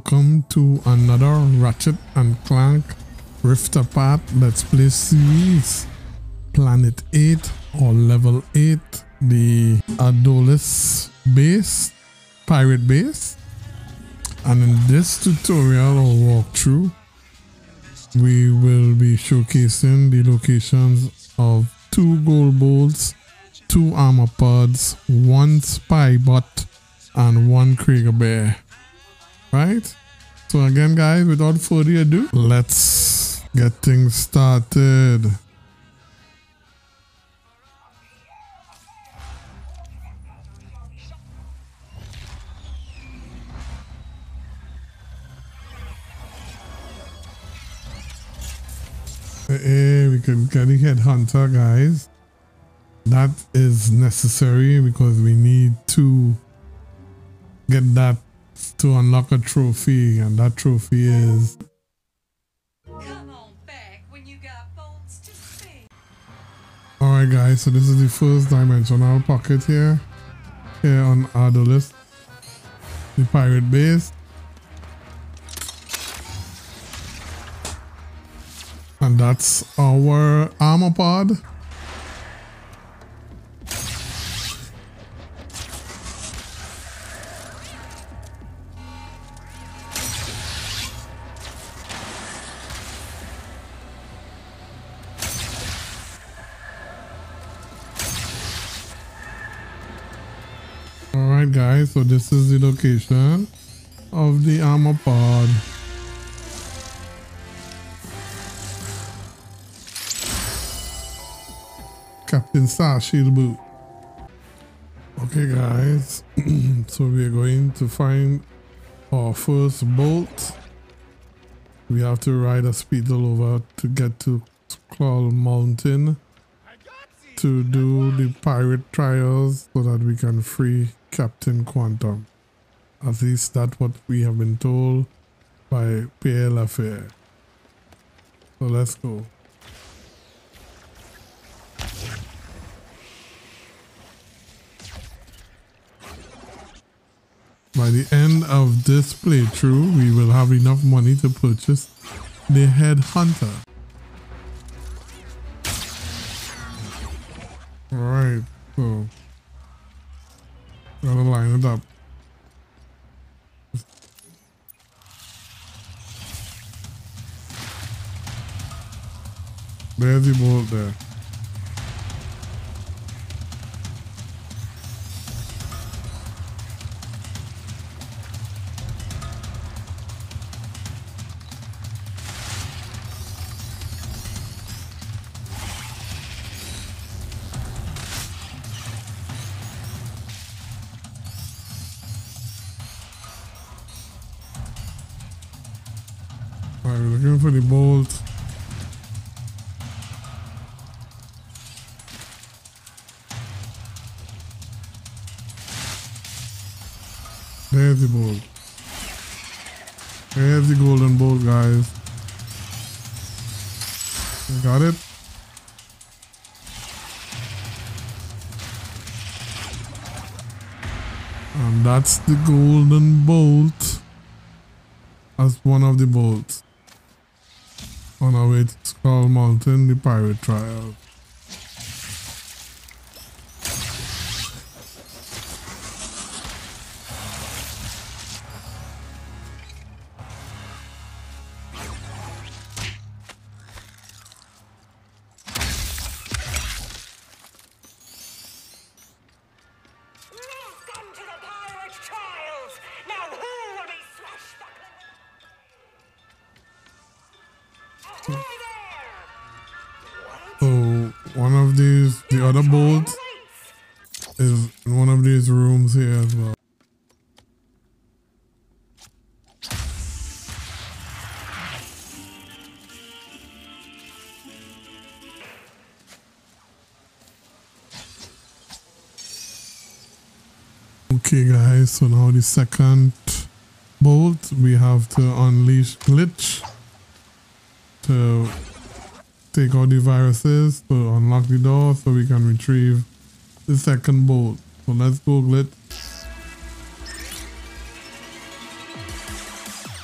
Welcome to another Ratchet and Clank Rift Apart Let's Play series. Planet 8 or Level 8, the Adolis base, pirate base. And in this tutorial or walkthrough, we will be showcasing the locations of 2 gold bolts, 2 armor pods, 1 spy bot, and 1 Krieger bear. Right? So again, guys, without further ado, let's get things started. Hey, we can get the headhunter, guys. That is necessary because we need to get that to unlock a trophy, and that trophy is Come on back when you got bolts to spare. alright, guys, so this is the first dimensional pocket here on Adolis, the pirate base. And that's our armor pod. Alright, guys, so this is the location of the armor pod. Captain Starshield boot. Okay, guys, so we're going to find our first bolt. We have to ride a speedle over to get to Skull Mountain to do the pirate trials so that we can free Captain Quantum. At least that's what we have been told by Pierre Lafair. So let's go. By the end of this playthrough, we will have enough money to purchase the headhunter. Alright, so gotta line it up. There's the bolt there. Alright, we're looking for the bolt. There's the bolt. There's the golden bolt, guys. You got it? And that's the golden bolt as one of the bolts on our way to Skull Mountain, the pirate trial. Welcome to the pirate trials. Now who will be swashbuckling? Ahoy there! So one of these, the other bolt is in one of these rooms here as well. Okay, guys, so now the second bolt, we have to unleash Glitch to take out the viruses to unlock the door so we can retrieve the second bolt. So let's go, Glitch.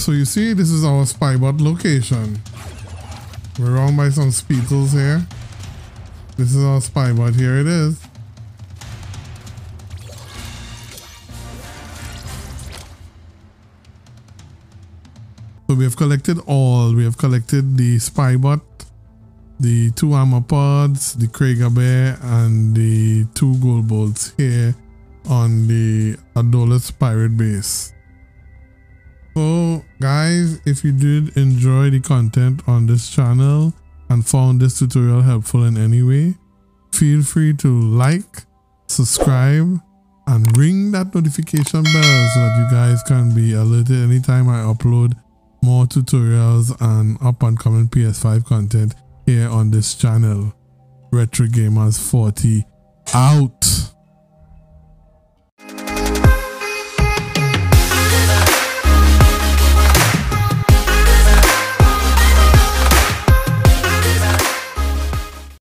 So you see, this is our Spybot location. We're around by some speetles here. This is our Spybot. Here it is. So we have collected all. We have collected the Spybot, the 2 armor pods, the Krieger Bear, and the 2 gold bolts here on the Adolis pirate base. So guys, if you did enjoy the content on this channel and found this tutorial helpful in any way, feel free to like, subscribe, and ring that notification bell so that you guys can be alerted anytime I upload more tutorials and up and coming PS5 content here on this channel. Retro Gamers 40 out.